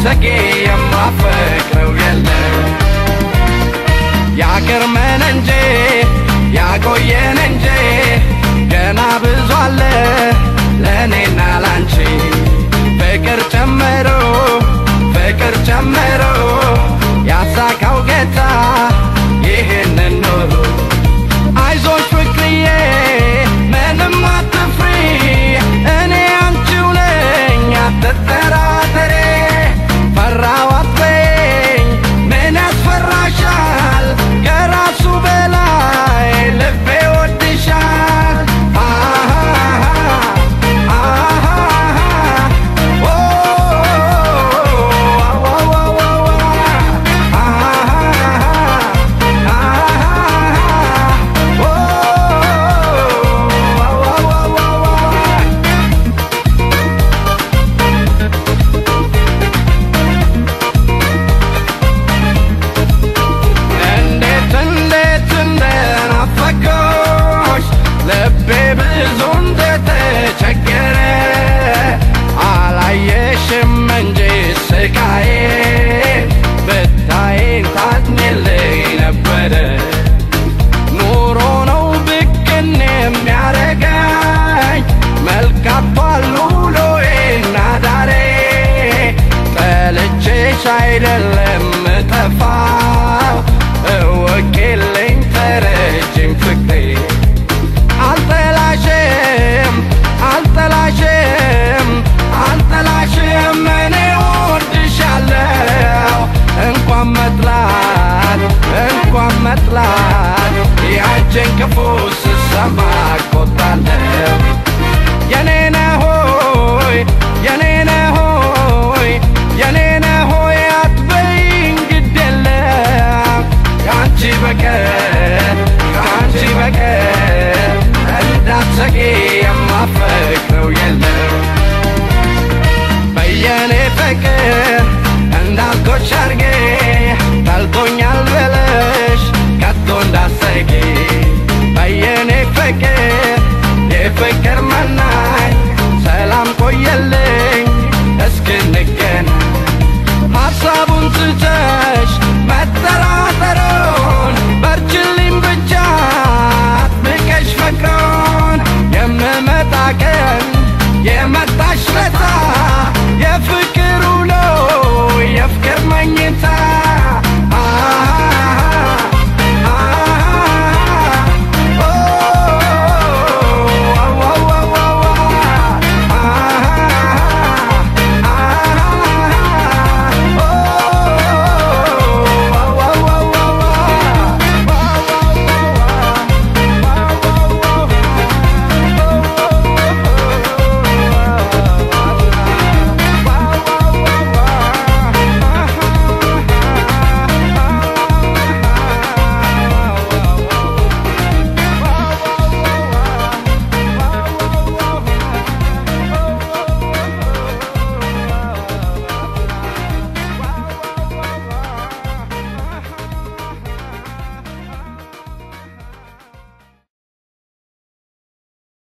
እንዳትሰቂ የማፈቅረው የለም ያገርመን እንጂ ያቆየን እንጂ ገና ብዙ አለ ለኔና ላንቺ ፍቅር ጨምሮ ያሳካው ጌታ ይሄንን ኑሮ አይዞሽ ፍቅርዬ ምንም አትፍሪ እኔ አንቺው ነኝ አትጠራጠሪ ፈራው አትበይኝ ምን ያስፈራሻል ከራሱ በላይ ልቤ ወድሻል አይደለም ተፋው ወኪልኝ ተረጅም ፍቅሬ አልጠላሽም እኔ ወድሻለሁ እንኳን መጥላት ያንቺን ክፉ ስሰማ ቆጣለሁ የኔ ነህ ሆይ ከአንቺ በቀር እንዳትሰቂ የማፈቅረው የለም በየኔ ፍቅር እንዳልኩሽ አድርጌ